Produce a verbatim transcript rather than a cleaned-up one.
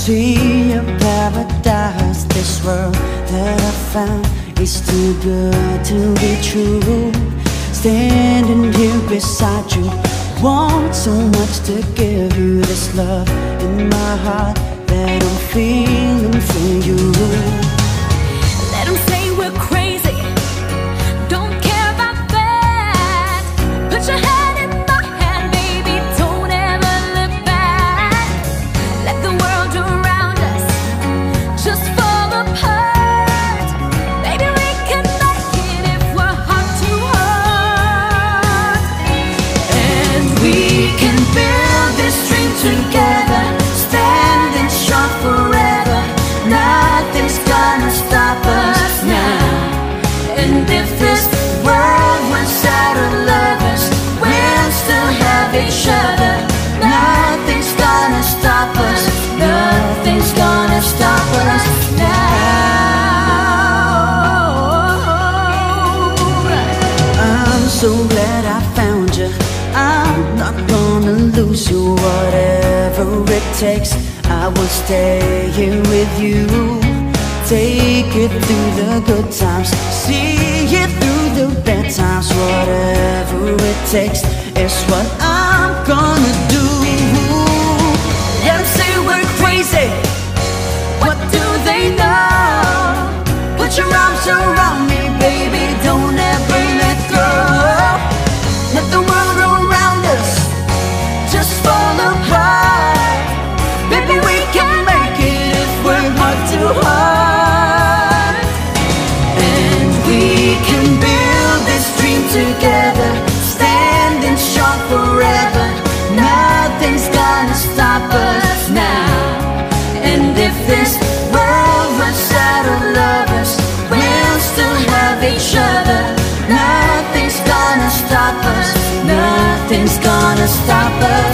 see a paradise. This world that I found is too good to be true. Standing here beside you, want so much to give you this love in my heart that I'm feeling for you. Let them say we're crazy, don't care about that. Put your hand in my hand, baby, don't ever look back. Let the world around us just fall apart. Maybe we can make it if we're heart to heart. And we can build this dream together, standing strong forever. Nothing's gonna stop us now. And if this world runs out of lovers, we'll still have each other. Nothing's gonna stop us. Nothing's gonna stop us now. I'm so glad I found you. I'm not gonna lose you. Whatever it takes, I will stay here with you. Take it through the good times, see it through the bad times. Whatever it takes is what I'm gonna do. Let them say we're crazy, what do they know? Put your arms around me, baby, don't ever let go. Let the world around us just fall apart. Baby, we can make it if we're heart to heart. And we can build this dream together, standing strong forever. Nothing's gonna stop us now. And if this world runs out of lovers, we'll still have each other. Nothing's gonna stop us. Nothing's gonna stop us.